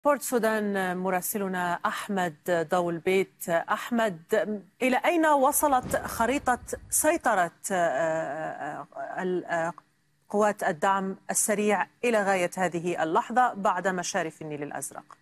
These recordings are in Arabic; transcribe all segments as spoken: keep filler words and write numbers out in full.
بورت سودان مراسلنا أحمد ضو البيت. أحمد، إلى أين وصلت خريطة سيطرة قوات الدعم السريع إلى غاية هذه اللحظة بعد مشارف النيل الأزرق؟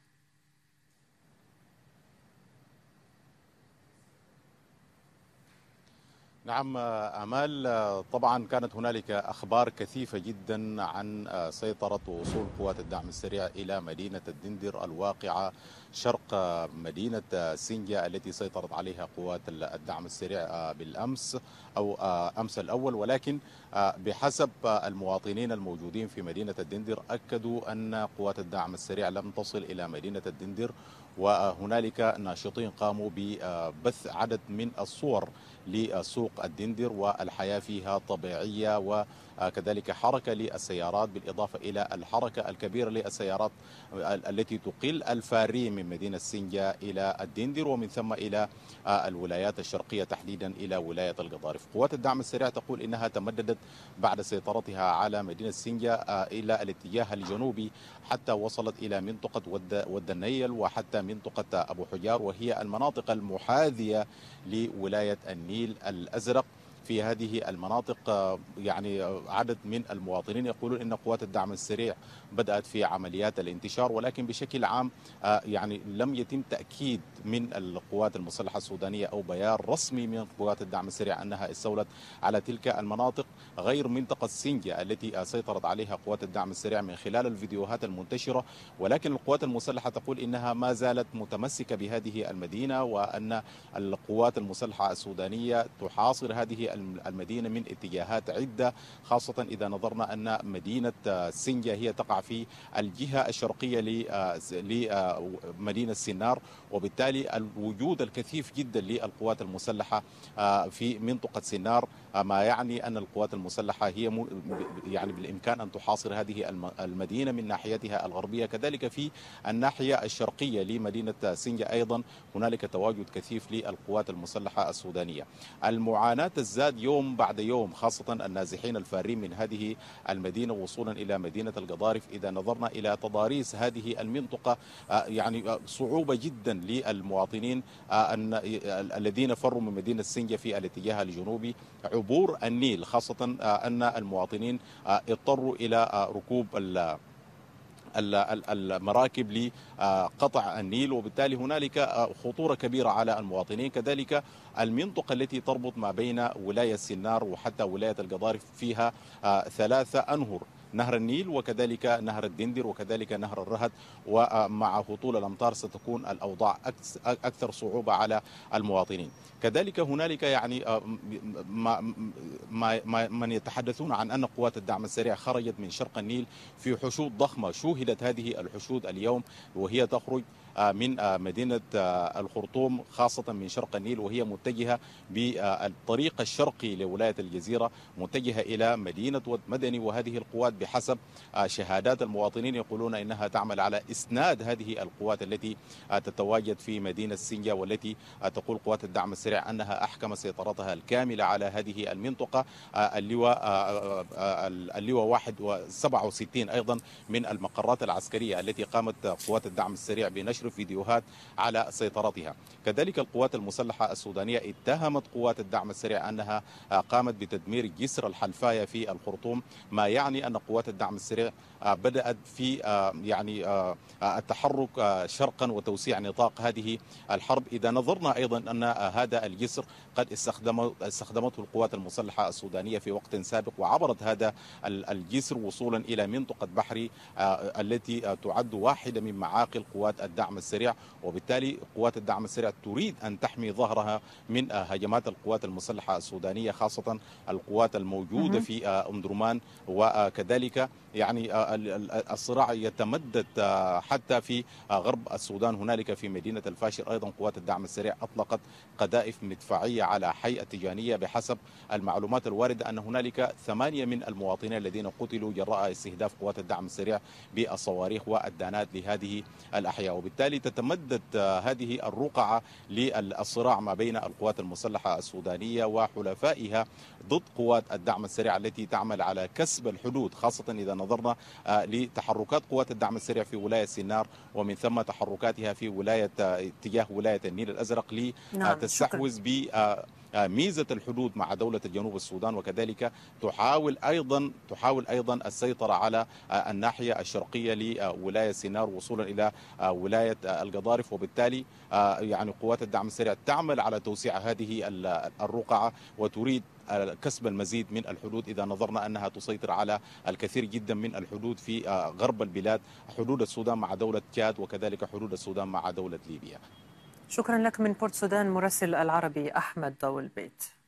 نعم آمال، طبعا كانت هنالك أخبار كثيفة جدا عن سيطرة ووصول قوات الدعم السريع إلى مدينة الدندر الواقعة شرق مدينة سنجة التي سيطرت عليها قوات الدعم السريع بالأمس أو أمس الأول. ولكن بحسب المواطنين الموجودين في مدينة الدندر أكدوا أن قوات الدعم السريع لم تصل إلى مدينة الدندر، وهنالك ناشطين قاموا ببث عدد من الصور لسوق الدندر والحياة فيها طبيعية، وكذلك حركة للسيارات بالإضافة إلى الحركة الكبيرة للسيارات التي تقل الفاري من مدينة سنجة إلى الدندر ومن ثم إلى الولايات الشرقية تحديدا إلى ولاية القضارف. قوات الدعم السريع تقول إنها تمددت بعد سيطرتها على مدينة سنجة إلى الاتجاه الجنوبي حتى وصلت إلى منطقة ود, ود النيل وحتى منطقة أبو حجار، وهي المناطق المحاذية لولاية النيل الأزرق. في هذه المناطق يعني عدد من المواطنين يقولون ان قوات الدعم السريع بدأت في عمليات الانتشار، ولكن بشكل عام يعني لم يتم تأكيد من القوات المسلحة السودانية أو بيان رسمي من قوات الدعم السريع أنها استولت على تلك المناطق، غير منطقة سنجة التي سيطرت عليها قوات الدعم السريع من خلال الفيديوهات المنتشرة. ولكن القوات المسلحة تقول إنها ما زالت متمسكة بهذه المدينة، وأن القوات المسلحة السودانية تحاصر هذه المدينة من اتجاهات عدة، خاصة إذا نظرنا أن مدينة سنجة هي تقع في الجهة الشرقية لمدينة سنار، وبالتالي الوجود الكثيف جدا للقوات المسلحة في منطقة سنار ما يعني أن القوات المسلحة هي يعني بالإمكان أن تحاصر هذه المدينة من ناحيتها الغربية. كذلك في الناحية الشرقية لمدينة سنجة أيضا هنالك تواجد كثيف للقوات المسلحة السودانية. المعاناة تزداد يوم بعد يوم، خاصة النازحين الفارين من هذه المدينة وصولا إلى مدينة القضارف. إذا نظرنا إلى تضاريس هذه المنطقة يعني صعوبة جدا للمواطنين الذين فروا من مدينة سنجة في الاتجاه الجنوبي عبور النيل، خاصة أن المواطنين اضطروا إلى ركوب المراكب لقطع النيل، وبالتالي هنالك خطورة كبيرة على المواطنين. كذلك المنطقة التي تربط ما بين ولاية سنار وحتى ولاية القضارف فيها ثلاثة أنهر، نهر النيل وكذلك نهر الدندر وكذلك نهر الرهد، ومع هطول الأمطار ستكون الأوضاع أكثر صعوبة على المواطنين. كذلك هنالك يعني ما ما من يتحدثون عن أن قوات الدعم السريع خرجت من شرق النيل في حشود ضخمة. شوهدت هذه الحشود اليوم وهي تخرج من مدينة الخرطوم خاصة من شرق النيل، وهي متجهة بالطريق الشرقي لولاية الجزيرة متجهة إلى مدينة مدني. وهذه القوات بحسب شهادات المواطنين يقولون إنها تعمل على إسناد هذه القوات التي تتواجد في مدينة سنجة، والتي تقول قوات الدعم السريع أنها أحكم سيطرتها الكاملة على هذه المنطقة. اللواء اللواء واحد وسبعة وستين أيضا من المقرات العسكرية التي قامت قوات الدعم السريع بنشر فيديوهات على سيطرتها. كذلك القوات المسلحة السودانية اتهمت قوات الدعم السريع أنها قامت بتدمير جسر الحلفاية في الخرطوم، ما يعني أن قوات الدعم السريع بدأت في يعني التحرك شرقا وتوسيع نطاق هذه الحرب. إذا نظرنا أيضا أن هذا الجسر قد استخدمته القوات المسلحة السودانية في وقت سابق، وعبرت هذا الجسر وصولا إلى منطقة بحري التي تعد واحدة من معاقل قوات الدعم السريع، وبالتالي قوات الدعم السريع تريد أن تحمي ظهرها من هجمات القوات المسلحة السودانية، خاصة القوات الموجودة في أم درمان. وكذلك يعني الصراع يتمدد حتى في غرب السودان. هنالك في مدينة الفاشر أيضا قوات الدعم السريع أطلقت قذائف مدفعية على حي التجانية، بحسب المعلومات الواردة أن هنالك ثمانية من المواطنين الذين قتلوا جراء استهداف قوات الدعم السريع بالصواريخ والدانات لهذه الأحياء. وبالتالي تتمدد هذه الرقعة للصراع ما بين القوات المسلحة السودانية وحلفائها ضد قوات الدعم السريع التي تعمل على كسب الحدود، خاصة إذا نظرنا لتحركات قوات الدعم السريع في ولاية سينار ومن ثم تحركاتها في ولاية اتجاه ولاية النيل الأزرق لتستحوذ ب ميزة الحدود مع دولة جنوب السودان، وكذلك تحاول أيضا تحاول أيضا السيطرة على الناحية الشرقية لولاية سينار وصولا إلى ولاية القضارف. وبالتالي يعني قوات الدعم السريع تعمل على توسيع هذه الرقعة وتريد كسب المزيد من الحدود، إذا نظرنا أنها تسيطر على الكثير جدا من الحدود في غرب البلاد، حدود السودان مع دولة تشاد وكذلك حدود السودان مع دولة ليبيا. شكرا لك من بورت سودان مراسل العربي أحمد ضو البيت.